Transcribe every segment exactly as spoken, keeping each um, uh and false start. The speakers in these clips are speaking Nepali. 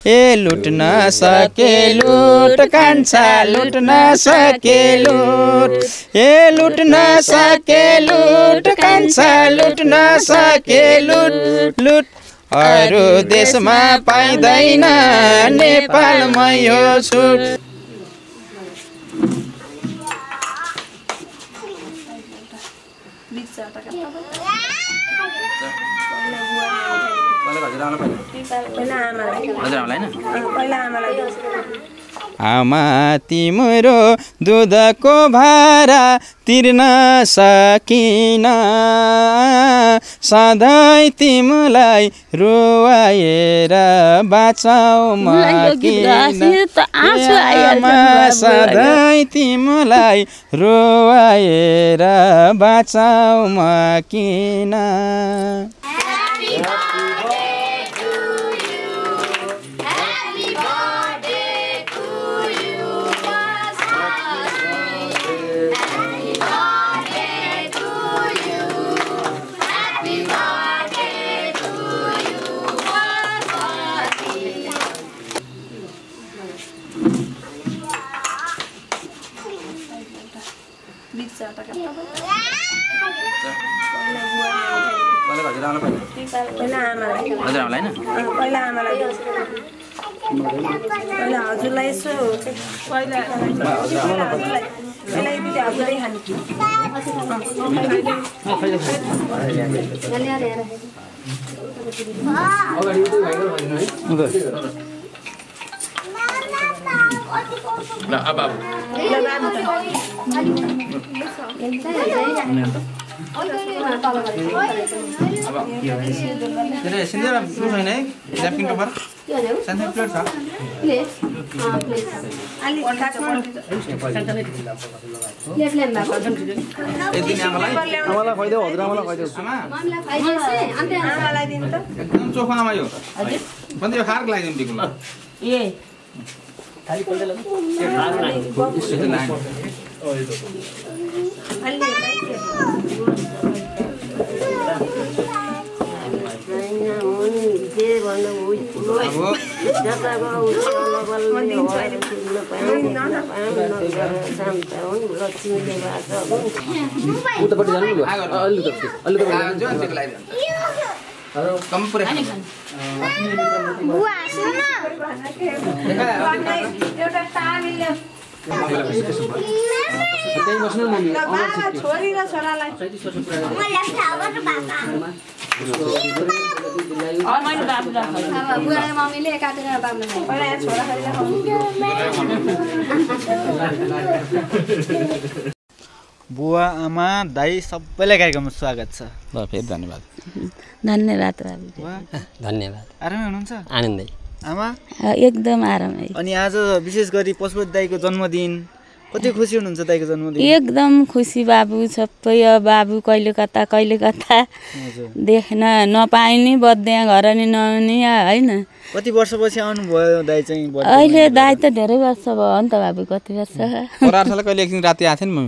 ए लुट्न सके लुट कान्छा लुट्न सके लुट ए लुट्न सके लुट कान्छा लुट्न सके लुट लुट अरू देशमा पाइँदैन नेपालमा यो छुट। आमा तिम्रो दुधको भारा तिर्न सकिन सधैँ तिमीलाई रुवाएर बाँचाउ म किन आमा सधैँ तिमीलाई रुवाएर बाँचाउ म किन। हजुरलाई यसो पहिला छोरी र छोरालाई बुवा आमा दाई सबैलाई कार्यक्रममा स्वागत छ। ल फेरि धन्यवाद। धन्यवाद बाबु। धन्यवाद। आरामै हुनुहुन्छ? आनन्दै। आमा एकदम आरामै। अनि आज विशेष गरी पशुपति दाईको जन्मदिन कति खुसी हुनुहुन्छ दाईको जन्मदिन? एकदम खुसी बाबु। सबै बाबु कहिले कता कहिले कता देख्न नपाइने बद्या घर नि नहुने होइन। कति वर्षपछि आउनुभयो दाई चाहिँ? अहिले दाई त धेरै वर्ष भयो नि त बाबु। कति वर्ष? पराठले कहिले एकदिन राति आएको थियो नि मम्मी?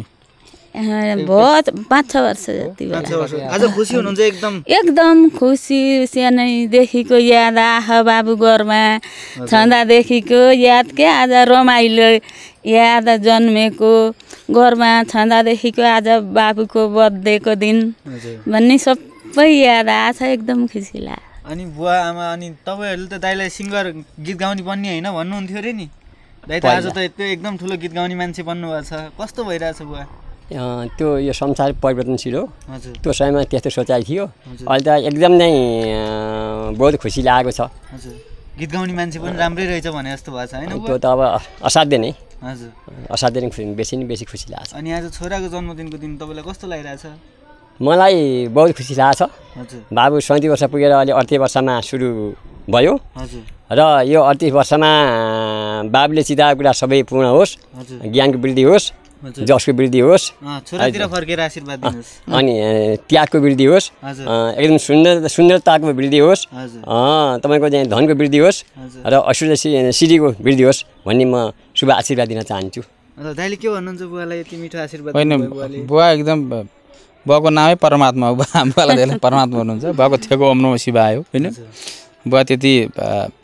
बहुत पाँच छ वर्ष जति भयो। आज खुसी हुनुहुन्छ एकदम? एकदम खुसी। सानैदेखिको याद आह बाबु घरमा छँदादेखिको याद के आज रमाइलो याद जन्मेको घरमा छँदादेखिको आज बाबुको बर्थडेको दिन भन्ने सबै याद आछ। एकदम खुसी लाग्यो। अनि बुवा आमा अनि तपाईँहरूले त दाइलाई सिङ्गर गीत गाउने बन्ने होइन भन्नुहुन्थ्यो अरे नि? दाइ त आज त एकदम ठुलो गीत गाउने मान्छे बन्नुभएको छ। कस्तो भइरहेछ बुवा? त्यो यो संसार परिवर्तनशील हो। त्यो समयमा त्यस्तो सोचाइ थियो। अहिले त एकदम नै बहुत खुसी लागेको छ। गीत गाउने मान्छे पनि राम्रै रहेछ भने जस्तो भएको छ होइन? त्यो त अब असाध्य नै। हजुर असाध्य नै खुसी, बेसी नै बेसी खुसी लाग्छ। अनि आज छोराको जन्मदिनको दिन तपाईँलाई कस्तो लागिरहेछ? मलाई बहुत खुसी लाग्छ। हजुर बाबु सैँतिस वर्ष पुगेर अहिले अडतिस वर्षमा सुरु भयो। हजुर र यो अडतिस वर्षमा बाबुले चिताएको कुरा सबै पूर्ण होस्, ज्ञानको वृद्धि होस्, जसको वृद्धि होस्, छोरातिर फर्केर आशीर्वाद दिनुहोस्, अनि त्यागको वृद्धि होस्, एकदम सुन्दर सुन्दरताको वृद्धि होस्, तपाईँको चाहिँ धनको वृद्धि होस् र ऐश्वर्य सिद्धिको वृद्धि होस् भन्ने म शुभ आशीर्वाद दिन चाहन्छु। दाइले के भन्नुहुन्छ बुवालाई यति मिठो आशीर्वाद? होइन बुवा एकदम बुवाको नामै परमात्मा हो। बुवालाई धेरै परमात्मा हुनुहुन्छ। बुवाको थिएको ओम नमः शिवाय हो होइन। बुवा त्यति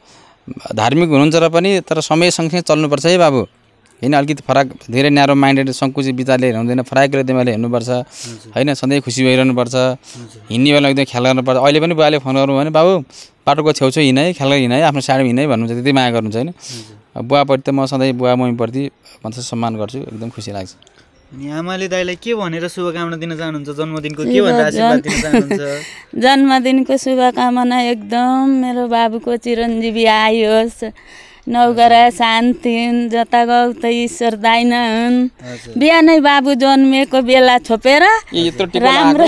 धार्मिक हुनुहुन्छ र पनि तर समय सँगसँगै चल्नुपर्छ है बाबु हैन अलिकति फरक धेरै न्यारो माइन्डेड संकुचित विचारले हुँदैन फराकिलो दिमागले हेर्नुपर्छ हैन सधैँ खुसी भइरहनुपर्छ हिँड्ने बेला एकदम ख्याल गर्नुपर्छ अहिले पनि बुवाले फोन गर्नु भने बाबु बाटोको छेउछेउ हिँड है ख्याल हिँड है आफ्नो साइडमा हिँड है भन्नुहुन्छ त्यति माया गर्नुहुन्छ हैन बुवाप्रति त म सधैँ बुवा मम्मीप्रति म चाहिँ सम्मान गर्छु एकदम खुसी लाग्छ अनि आमाले दाइलाई के भनेर शुभकामना दिन चाहनुहुन्छ जन्मदिनको के भनेर आशीर्वाद दिन चाहनुहुन्छ जन्मदिनको शुभकामना एकदम मेरो बाबुको चिरञ्जीवी आयोस् नौगरा शान्ति जता गौ त ईश्वर दाइन हुन् बिहानै बाबु जन्मेको बेला छोपेर राम्रो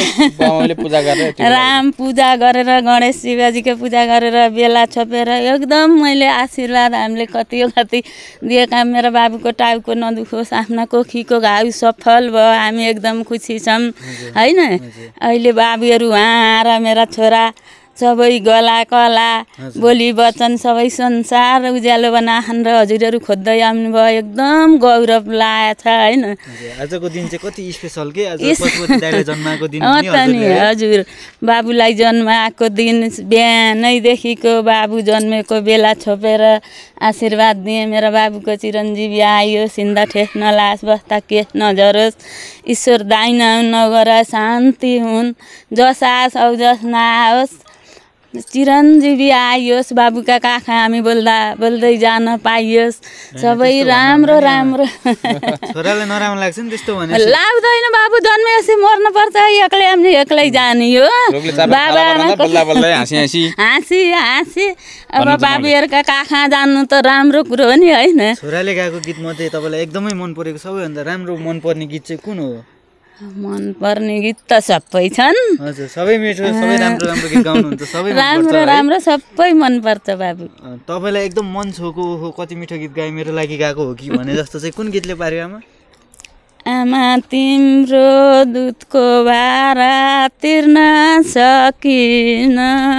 राम पूजा गरेर गणेश शिवजीको पूजा गरेर बेला छोपेर एकदम मैले आशीर्वाद हामीले कति कति दिएका मेरो बाबुको टाउको नदुखोस् आफ्ना कोखीको घाउ सफल भयो हामी एकदम खुसी छौँ होइन अहिले बाबुहरू उहाँ र मेरा छोरा सबै गला कला बोली वचन सबै संसार उज्यालो बनाहन र हजुरहरू खोज्दै आउनुभयो एकदम गौरव लागेको छ होइन आजको दिन चाहिँ कति स्पेशल के आज पशुपति दाइले जन्माएको दिन नि हजुर बाबुलाई जन्माएको दिन बिहानैदेखिको बाबु जन्मेको बेला छोपेर आशीर्वाद दिएँ मेरो बाबुको चिरञ्जीवी आयो सिन्दा ठेस नलास बस्दा केस नझरोस् ईश्वर दाइन नगर शान्ति हुन् जस आस औ जस नआओस् चिरञ्जीवी आइयोस् बाबुका काखा हामी बोल्दा बोल्दै जान पाइयोस् सबै राम्रो राम्रो छोराले नराम्रो लाग्छ नि त्यस्तो भने लाग्दैन बाबु जन्मेपछि मर्नु पर्छ एक्लै हामी एक्लै जाने हो बाबा हाँसी हाँसी अब बाबुहरूका काखा जानु त राम्रो कुरो हो नि होइन छोराले गाएको गीत मध्ये तपाईँलाई एकदमै मन परेको सबैभन्दा राम्रो मनपर्ने गीत चाहिँ कुन हो मन पर्ने गीत त सबै छन् हजुर सबै मिठो सबै राम्रो राम्रो गीत गाउनुहुन्छ सबै राम्रो राम्रो सबै मन पर्छ बाबु तपाईलाई एकदम मन छोको हो कति मिठो गीत गाए मेरो लागि गाएको हो कि भने जस्तो चाहिँ कुन गीतले पार्यो आमा आमा तिम्रो दुधको भारा तिर्न सकिन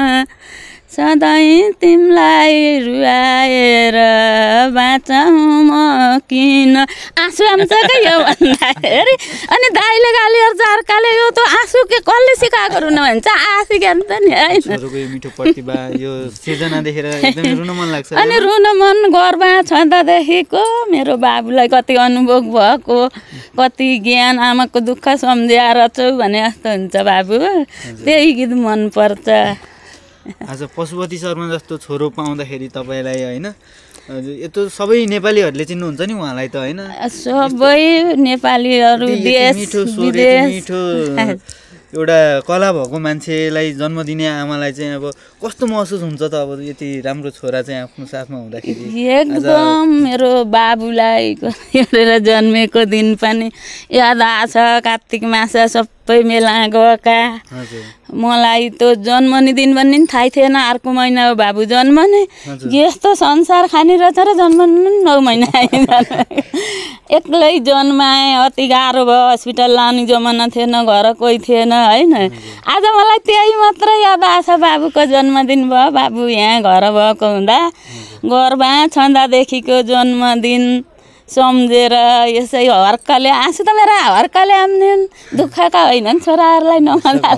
सधैँ तिमीलाई रुवाएर बाँचौँ म किन आँसु आउँछ क्या यो भन्दाखेरि अनि दाइले गाली अर्छ अर्काले यो त आँसु के कसले सिकाएको रुन भन्छ आँसु गर्नु त नि होइन मिठो प्रतिभा यो सृजना देखेर एकदमै रुन मन लाग्छ अनि रुन मन घरमा छँदादेखिको मेरो बाबुलाई कति अनुभव भएको कति ज्ञान आमाको दुःख सम्झिएर छौ भने जस्तो हुन्छ बाबु त्यही गीत मनपर्छ आज पशुपति शर्मा जस्तो छोरो पाउँदाखेरि तपाईँलाई होइन यत्रो सबै नेपालीहरूले चिन्नुहुन्छ नि उहाँलाई त होइन सबै नेपालीहरू देश मिठो स्वर मिठो एउटा कला भएको मान्छेलाई जन्म दिने आमालाई चाहिँ अब कस्तो महसुस हुन्छ त अब यति राम्रो छोरा चाहिँ आफ्नो साथमा हुँदाखेरि एकदम मेरो बाबुलाई हेरेर जन्मेको दिन पनि याद आछ कार्तिक मास सबै मेला गएका मलाई त जन्मने दिन पनि थाहै थिएन अर्को महिना हो बाबु जन्मने यस्तो संसार खाने रहेछ र जन्मनु नौ महिना एक्लै जन्माएँ अति गाह्रो भयो हस्पिटल लाने जमाना थिएन घर कोही थिएन होइन आज मलाई त्यही मात्रै याद आछ बाबुको जन्मदिन भयो बाबु यहाँ घर भएको हुँदा घरमा छँदादेखिको जन्मदिन सम्झेर यसै हर्कले आँसु त मेरो हर्कले आउने दुःखका होइनन् छोराहरूलाई नमजा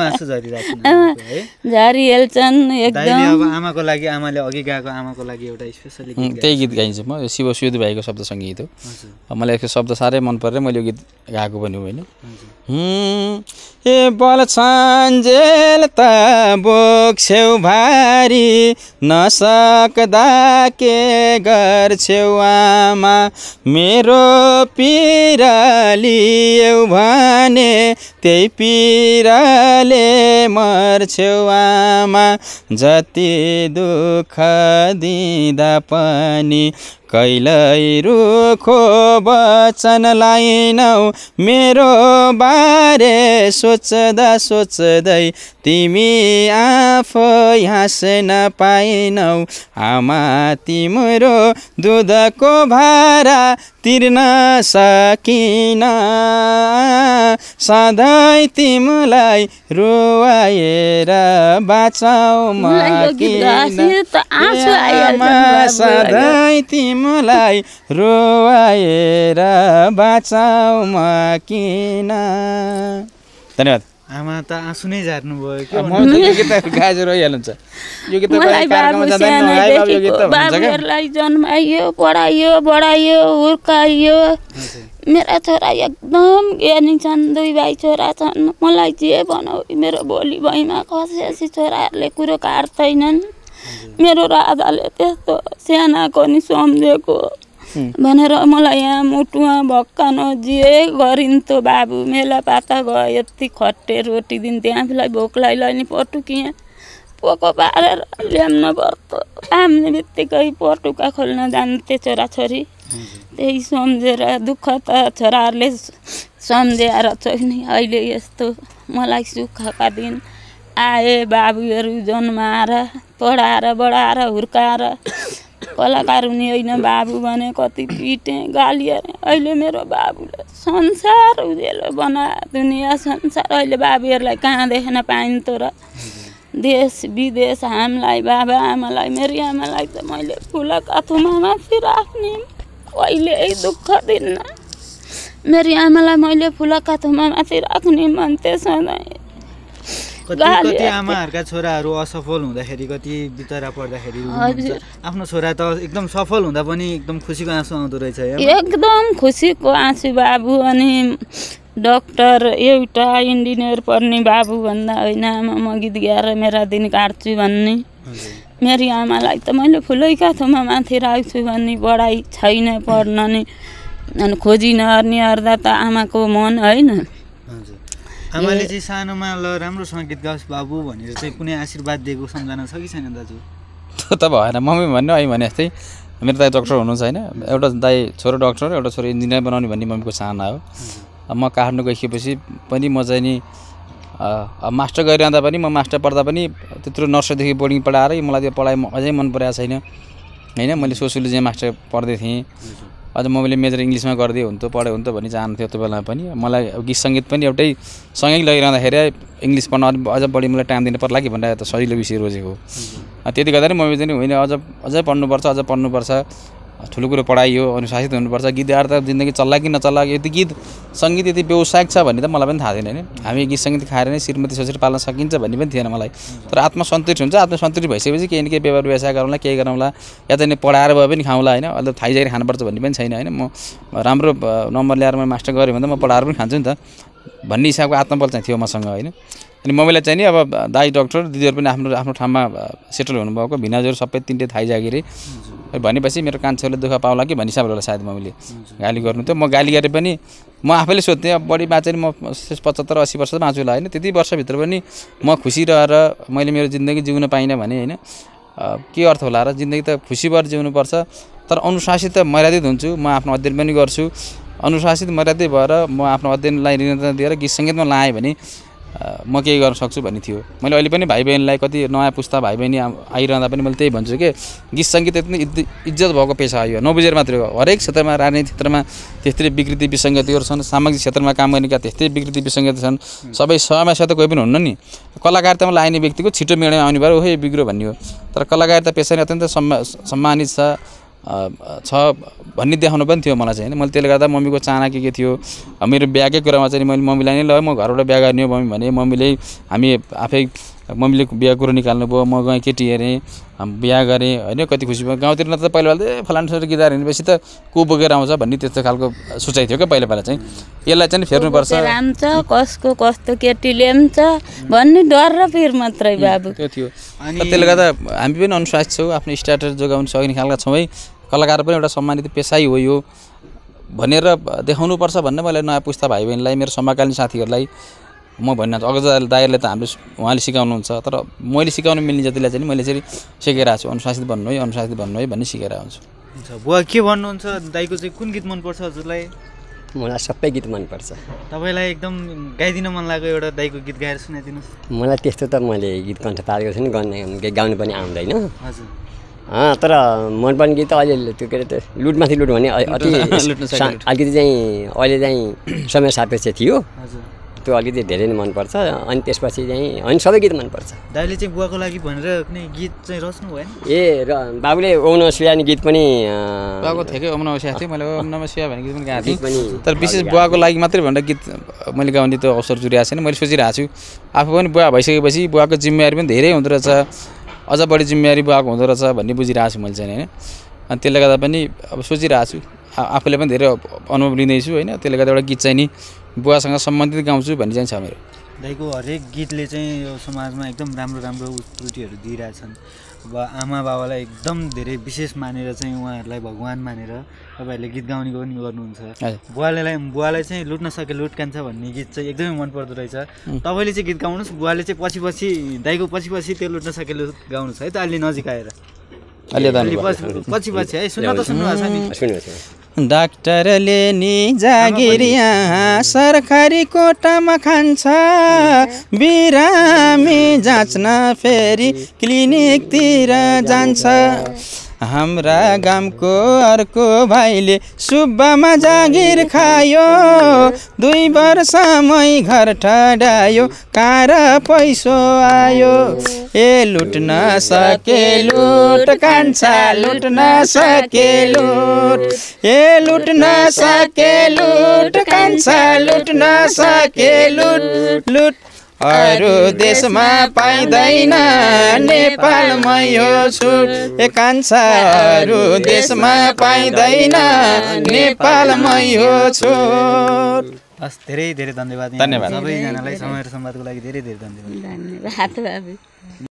झरिहाल्छन् एकदम आमाको लागि आमाले अघि गाएको आमाको लागि एउटा स्पेसली त्यही गीत गाइन्छु म शिव सुवेदी भाइको शब्द सङ्गीत हो मलाई यसको शब्द साह्रै मन परेर मैले यो गीत गाएको पनि हो होइन ए बल सन्जेल त बोक्छेउ भारी नसक्दा के गर्छेउ आमा मेरो पिरालियौ भने त्यही पिराले मर्छेउ आमा जति दुःख दिँदा पनि कहिल्यै रुखो वचन लाइनौ मेरो बारे सोच्दा सोच्दै तिमी आफै हाँस्न पाइनौ आमा तिम्रो दुधको भारा तिर्न सकिन सधैँ तिमीलाई रुवाएर बाँचौ म किन आमा सधैँ तिमीलाई रुवाएर बाँचौ म किन। धन्यवाद। आमा त आँसु नै झार्नु भयो के म त यो गीत गाएर रहिहाल्नुहुन्छ यो गीत कार्यक्रममा जाँदा नि है बाबु यो गीत हुन्छ के बाबुहरूलाई जन्माइयो पढाइयो बढाइयो हुर्काइयो मेरा छोरा एकदम ज्ञानी छन् दुई भाइ छोरा छन् मलाई जे भनौ मेरो भोलि भैमा खसेसी छोराहरूले कुरो काट्दैनन् मेरो राजाले त्यस्तो सानाको नि सम्झेको भनेर मलाई यहाँ मुटुमा भक्कान जे गरिन्थ्यो बाबु मेला पाता गयो यति खट्टे रोटी दिन्थ्यो आफूलाई भोकलाई लैनी पटुकिया पोको पारेर ल्याउनु पर्थ्यो आम्ने बित्तिकै पटुका खोल्न जान्थे छोराछोरी त्यही सम्झेर दुःख त छोराहरूले सम्झेर छैन अहिले यस्तो मलाई सुखका दिन आए बाबुहरू जन्माएर पढाएर बढाएर हुर्काएर कलाकार हुने होइन बाबु भने कति पिटेँ गाली हाने अहिले मेरो बाबुले संसार उज्यालो बना दुनियाँ संसार अहिले बाबुहरूलाई कहाँ देख्न पाइन्थ्यो र देश विदेश हामीलाई बाबा आमालाई मेरो आमालाई त मैले फुलका थुमा माथि राख्ने कहिले दुःख दिन्न मेरो आमालाई मैले फुलका थुमा माथि राख्ने भन्थे सधैँ कति आमाहरूका छोराहरू असफल हुँदाखेरि कति बितरा पर्दाखेरि आफ्नो छोरा त एकदम सफल हुँदा पनि एकदम खुसीको आँसु आउँदो रहेछ एकदम खुसीको आँसु बाबु अनि डक्टर एउटा इन्जिनियर पढ्ने बाबु भन्दा होइन आमा म गीत गाएर मेरा दिन काट्छु भन्ने मेरी आमालाई त मैले फुलैका थुमा माथि राख्छु भन्ने बढाइ छैन पढ्न नि अनि खोजी नहर्ने अर्दा त आमाको मन होइन आमाले चाहिँ सानोमा ल राम्रोसँग गीत गाओस् बाबु भनेर चाहिँ कुनै आशीर्वाद दिएको सम्झना छ कि छैन दाजु त्यो त भएन मम्मी भन्नु है भने जस्तै मेरो दाइ डक्टर हुनुहुन्छ होइन एउटा दाइ छोरो डक्टर एउटा छोरो इन्जिनियर बनाउने भन्ने मम्मीको चाहना हो म काठमाडौँ गइसकेपछि पनि म चाहिँ नि मास्टर गरिरहँदा पनि म मास्टर पढ्दा पनि त्यत्रो नर्सरीदेखि बोर्डिङ पढाएर मलाई त्यो पढाइ अझै मन परेको छैन होइन मैले सोसियोलोजी मास्टर पढ्दै थिएँ अझ मैले मेजर इङ्ग्लिसमा गरिदियो हुन्थ्यो पढ्यो हुन्थ्यो भन्ने चाहन्थ्यो त्यो बेलामा पनि मलाई गीत सङ्गीत पनि एउटै सँगै लगिरहँदाखेरि इङ्ग्लिस पढ्न अझ बढी मलाई टाइम दिनु पर्ला कि भनेर त सजिलो विषय रोजेको त्यति गर्दा नि मम्मी चाहिँ होइन अझ अझै पढ्नुपर्छ अझ पढ्नुपर्छ ठुलो कुरो पढाइयो अनुशासित हुनुपर्छ गीत गाएर त जिन्दगी चल्ला कि नचल्ला यति गीत सङ्गीत यति व्यवसायिक छ भन्ने त मलाई पनि थाहा थिएन होइन हामी गीत सङ्गीत खाएर नै श्रीमती सोचेर पाल्न सकिन्छ भन्ने पनि थिएन मलाई तर आत्मसन्तुष्टि हुन्छ आत्मसन्तुष्टि भइसकेपछि केही न केही व्यवहार व्यवसाय गरौँला केही गरौँला या त पढाएर भए पनि खाउँला होइन अहिले थाइ जारी खानुपर्छ भन्ने पनि छैन होइन म राम्रो नम्बर ल्याएर मैले मास्टर गरेँ भने त म पढाएर पनि खान्छु नि त भन्ने हिसाबको आत्मबल चाहिँ थियो मसँग होइन अनि मम्मीलाई चाहिँ नि अब दाइ डक्टर दिदीहरू पनि आफ्नो आफ्नो ठाउँमा सेटल हुनुभएको भिनाजहरू सबै तिनटै थाइ जागिरे भनेपछि मेरो कान्छेहरूले दुःख पाउला कि भन्ने हिसाबले होला सायद मम्मीले गाली गर्नु थियो म गाली गरेँ पनि म आफैले सोध्थेँ अब बढी बाँचेर म पचहत्तर अस्सी वर्ष बाँच्छु होला होइन त्यति वर्षभित्र पनि म खुसी रहेर मैले मेरो जिन्दगी जिउन पाइनँ भने होइन के अर्थ होला र जिन्दगी त खुसी भएर जिउनुपर्छ तर अनुशासित मर्यादित हुन्छु म आफ्नो अध्ययन पनि गर्छु अनुशासित मर्यादित भएर म आफ्नो अध्ययनलाई निरन्तरता दिएर गीत सङ्गीतमा लाएँ भने म केही गर्न सक्छु भन्ने थियो मैले अहिले पनि भाइ बहिनीलाई कति नयाँ पुस्ता भाइ बहिनी आइरहँदा पनि मैले त्यही भन्छु कि गीत सङ्गीत यति इज्जत भएको पेसा हो नबुझेर मात्रै हो हरेक क्षेत्रमा राजनीतिक क्षेत्रमा त्यस्तै विकृति विसङ्गतिहरू छन् सामाजिक क्षेत्रमा काम गर्नेका त्यस्तै विकृति विसङ्गति छन् सबै समस्या त कोही पनि हुन्न नि कलाकारितामा लाग्ने व्यक्तिको छिटो मेडमा आउने भएर ओहे बिग्रो भन्ने हो तर कलाकारिता पेसा नै अत्यन्त सम्मानित छ छ भन्ने देखाउनु पनि थियो मलाई चाहिँ होइन मैले त्यसले गर्दा मम्मीको चाहना के के थियो मेरो बिहाकै कुरामा चाहिँ मैले मम्मीलाई नै ल म घरबाट बिहा गर्ने हो मम्मी भने मम्मीले हामी आफै मम्मीले बिहा कुरो निकाल्नु भयो म गएँ केटी हेरेँ बिहा गरेँ होइन कति खुसी भयो गाउँतिर न त पहिला पहिला ए फलाना छोरी गिटार हिँडेपछि त को बोकेर आउँछ भन्ने त्यस्तो खालको सोचाइ थियो क्या पहिला पहिला चाहिँ यसलाई चाहिँ फेर्नुपर्छ राम्छ कसको कस्तो केटी ल्याउँछ भन्ने डर र पिर मात्रै बाबु त्यो थियो त्यसले गर्दा हामी पनि अनुशासित छौँ आफ्नो स्ट्याटस जोगाउन सक्ने खालका छौँ है कलाकार पनि एउटा सम्मानित पेसाइ हो यो भनेर देखाउनुपर्छ भन्ने मैले नयाँ पुस्ता भाइ बहिनीलाई मेरो समकालीन साथीहरूलाई म भन्न अग्रज दाइहरूले त हामीले उहाँले सिकाउनुहुन्छ तर मैले सिकाउनु मिल्ने जतिलाई चाहिँ मैले चाहिँ सिकाइरहेको छु अनुशासित भन्नु है अनुशासित भन्नु है भन्ने सिकाइरहेको हुन्छु हुन्छ बुवा के भन्नुहुन्छ दाइको चाहिँ कुन गीत मनपर्छ हजुरलाई मलाई सबै गीत मनपर्छ तपाईँलाई एकदम गाइदिन मन लाग्यो एउटा दाइको गीत गाएर सुनाइदिनुहोस् मलाई त्यस्तो त मैले गीत कण्ठ पारेको छैन गर्ने गाउनु पनि आउँदैन हजुर तर मनपर्ने गीत त अहिले त्यो के अरे त्यो लुटमाथि लुट भन्ने अति अलिकति चाहिँ अहिले चाहिँ समय सापेक्ष थियो त्यो अलिकति धेरै नै मनपर्छ अनि त्यसपछि चाहिँ अनि सबै गीत मनपर्छ दाइले चाहिँ बुवाको लागि भनेर कुनै गीत चाहिँ रच्नु भएन ए र बाबुले ओम नमः शिवाय गीत पनि बुवाको थिएकै ओम नमः शिवाय थियो मैले ओम नमः शिवाय भन्ने गीत पनि गाएको थिएँ तर विशेष बुवाको लागि मात्रै भनेर गीत मैले गाउने त्यो अवसर जुरिरहेको छैन मैले सोचिरहेको छु आफू पनि बुवा भइसकेपछि बुवाको जिम्मेवारी पनि धेरै हुँदो रहेछ अझ बढी जिम्मेवारी बुवाको हुँदो रहेछ भन्ने बुझिरहेको छु मैले चाहिँ होइन अनि त्यसले गर्दा पनि अब सोचिरहेको छु आफूले पनि धेरै अनुभव लिँदैछु होइन त्यसले गर्दा एउटा गीत चाहिँ नि बुवासँग सम्बन्धित गाउँछु भन्ने चाहिँ छ मेरो दाइको हरेक गीतले चाहिँ यो समाजमा एकदम राम्रो राम्रो उत्पत्तिहरू दिइरहेछन् अब आमा बाबालाई एकदम धेरै विशेष मानेर चाहिँ उहाँहरूलाई भगवान मानेर तपाईँहरूले गीत गाउने पनि गर्नुहुन्छ बुवालाई बुवालाई चाहिँ लुट्न सके लुट कान्छ भन्ने गीत चाहिँ एकदमै मनपर्दो रहेछ तपाईँले चाहिँ गीत गाउनुहोस् बुवाले चाहिँ पछि पछि दाइको पछि पछि त्यो लुट्न सके लुट गाउनुहोस् है त अलि नजिक आएर पछि पछि है सुन्न त सुन्नुभएको छ नि डाक्टरले नि जागिर यहाँ सरकारी कोटामा खान्छ बिरामी जाँच्न फेरि क्लिनिकतिर जान्छ हाम्रा गामको अर्को भाइले सुब्बामा जागिर खायो दुई वर्षमै घर ठडायो कार पैसो आयो ए लुट्न सके लुट कान्छा लुट्न सके लुट ए लुट्न सके लुट कान्छा लुट्न सके लुट लुट अरू देशमा पाइँदैन नेपालमै हो छुट ए कान्छा अरू देशमा पाइँदैन नेपालमै हो छुट हस् धेरै धेरै धन्यवाद धन्यवाद सबैजनालाई समय र संवादको लागि धेरै धेरै धन्यवाद धन्यवाद